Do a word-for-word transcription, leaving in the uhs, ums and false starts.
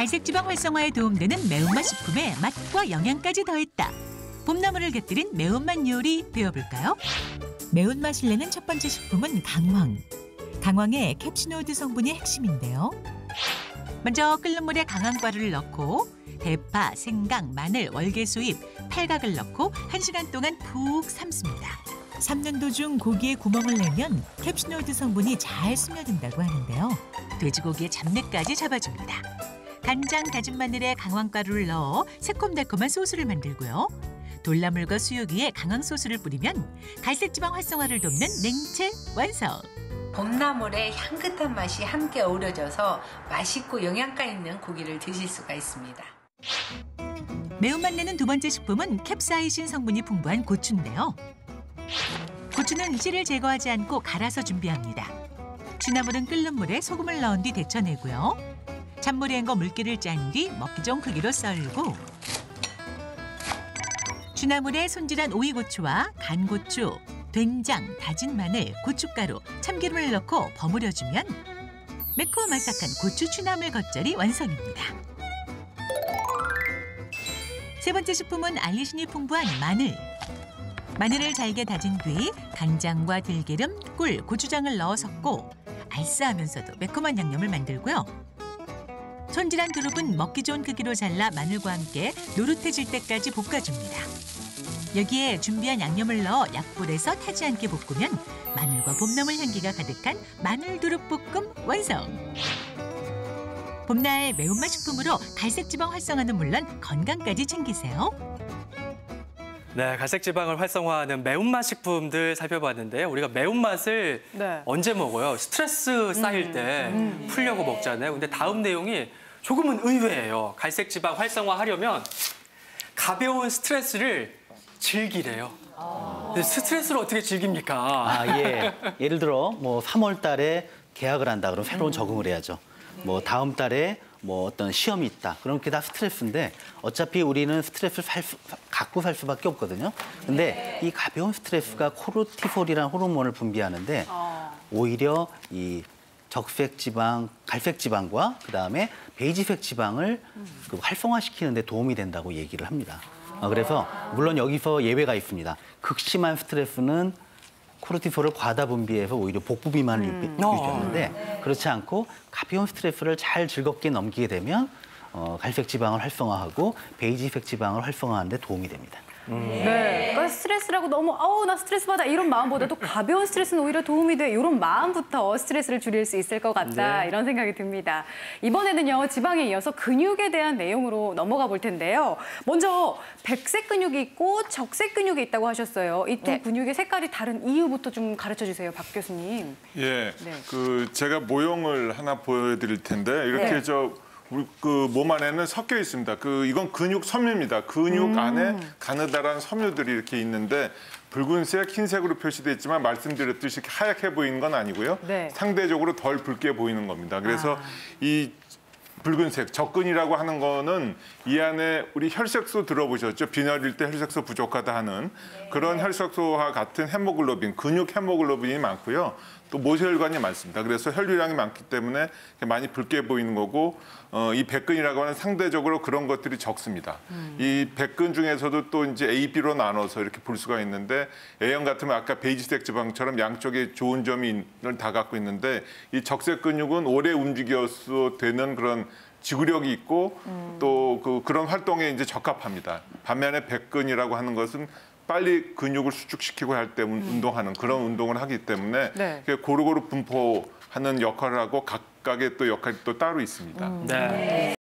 갈색지방 활성화에 도움되는 매운맛 식품에 맛과 영양까지 더했다. 봄나물을 곁들인 매운맛 요리 배워볼까요? 매운맛을 내는 첫 번째 식품은 강황. 강황의 캡시노이드 성분이 핵심인데요. 먼저 끓는 물에 강황가루를 넣고 대파, 생강, 마늘, 월계수잎, 팔각을 넣고 한 시간 동안 푹 삶습니다. 삶는 도중 고기에 구멍을 내면 캡시노이드 성분이 잘 스며든다고 하는데요. 돼지고기의 잡내까지 잡아줍니다. 간장, 다진 마늘에 강황가루를 넣어 새콤달콤한 소스를 만들고요. 돌나물과 수육위에 강황 소스를 뿌리면 갈색지방 활성화를 돕는 냉채 완성! 봄나물의 향긋한 맛이 함께 어우러져서 맛있고 영양가 있는 고기를 드실 수가 있습니다. 매운맛 내는 두 번째 식품은 캡사이신 성분이 풍부한 고추인데요. 고추는 씨를 제거하지 않고 갈아서 준비합니다. 취나물은 끓는 물에 소금을 넣은 뒤 데쳐내고요. 찬물에 헹궈 물기를 짠 뒤 먹기 좋은 크기로 썰고 취나물에 손질한 오이고추와 간고추, 된장, 다진 마늘, 고춧가루, 참기름을 넣고 버무려주면 매콤아삭한 고추 취나물 겉절이 완성입니다. 세 번째 식품은 알리신이 풍부한 마늘. 마늘을 잘게 다진 뒤 간장과 들기름, 꿀, 고추장을 넣어 섞고 알싸하면서도 매콤한 양념을 만들고요. 손질한 두릅은 먹기 좋은 크기로 잘라 마늘과 함께 노릇해질 때까지 볶아줍니다. 여기에 준비한 양념을 넣어 약불에서 타지 않게 볶으면 마늘과 봄나물 향기가 가득한 마늘 두릅볶음 완성! 봄날 매운맛 식품으로 갈색지방 활성화는 물론 건강까지 챙기세요. 네, 갈색지방을 활성화하는 매운맛 식품들 살펴봤는데요. 우리가 매운맛을 네. 언제 먹어요? 스트레스 쌓일 때 음. 풀려고 먹잖아요. 근데 다음 내용이 조금은 의외예요. 갈색지방 활성화하려면 가벼운 스트레스를 즐기래요. 근데 스트레스를 어떻게 즐깁니까? 아, 예. 예를 들어 뭐 삼월 달에 계약을 한다 그러면 새로운 적응을 해야죠. 뭐 다음 달에 뭐 어떤 시험이 있다. 그럼 그게 다 스트레스인데 어차피 우리는 스트레스를 살 수, 갖고 살 수밖에 없거든요. 근데 이 가벼운 스트레스가 코르티솔이라는 호르몬을 분비하는데 오히려 이 적색 지방, 갈색 지방과 그다음에 베이지색 지방을 그 활성화시키는 데 도움이 된다고 얘기를 합니다. 어, 그래서 물론 여기서 예외가 있습니다. 극심한 스트레스는 코르티솔을 과다 분비해서 오히려 복부 비만을 음. 유지하는데 그렇지 않고 가벼운 스트레스를 잘 즐겁게 넘기게 되면 어, 갈색 지방을 활성화하고 베이지색 지방을 활성화하는 데 도움이 됩니다. 음. 네, 그러니까 스트레스라고 너무 아우 나 스트레스 받아 이런 마음보다도 가벼운 스트레스는 오히려 도움이 돼 이런 마음부터 스트레스를 줄일 수 있을 것 같다 네. 이런 생각이 듭니다. 이번에는요 지방에 이어서 근육에 대한 내용으로 넘어가 볼 텐데요. 먼저 백색 근육이 있고 적색 근육이 있다고 하셨어요. 이 두 네. 근육의 색깔이 다른 이유부터 좀 가르쳐 주세요, 박 교수님. 예, 네. 그 제가 모형을 하나 보여드릴 텐데 이렇게 네. 저. 그 몸 안에는 섞여 있습니다. 그 이건 근육 섬유입니다. 근육 음. 안에 가느다란 섬유들이 이렇게 있는데 붉은색, 흰색으로 표시되어 있지만 말씀드렸듯이 하얗게 보이는 건 아니고요. 네. 상대적으로 덜 붉게 보이는 겁니다. 그래서 아. 이 붉은색, 적근이라고 하는 거는 이 안에 우리 혈색소 들어보셨죠? 빈혈일 때 혈색소 부족하다 하는 그런 혈색소와 같은 헤모글로빈, 근육 헤모글로빈이 많고요. 또 모세혈관이 많습니다. 그래서 혈류량이 많기 때문에 많이 붉게 보이는 거고 어, 이 백근이라고 하는 상대적으로 그런 것들이 적습니다. 음. 이 백근 중에서도 또 이제 A, B로 나눠서 이렇게 볼 수가 있는데 A형 같으면 아까 베이지색 지방처럼 양쪽에 좋은 점이 다 갖고 있는데 이 적색 근육은 오래 움직여서 되는 그런 지구력이 있고 음. 또 그, 그런 활동에 이제 적합합니다. 반면에 백근이라고 하는 것은 빨리 근육을 수축시키고 할 때 음. 운동하는 그런 운동을 하기 때문에 네. 고루고루 분포하는 역할을 하고 각각의 또 역할이 또 따로 있습니다. 음. 네.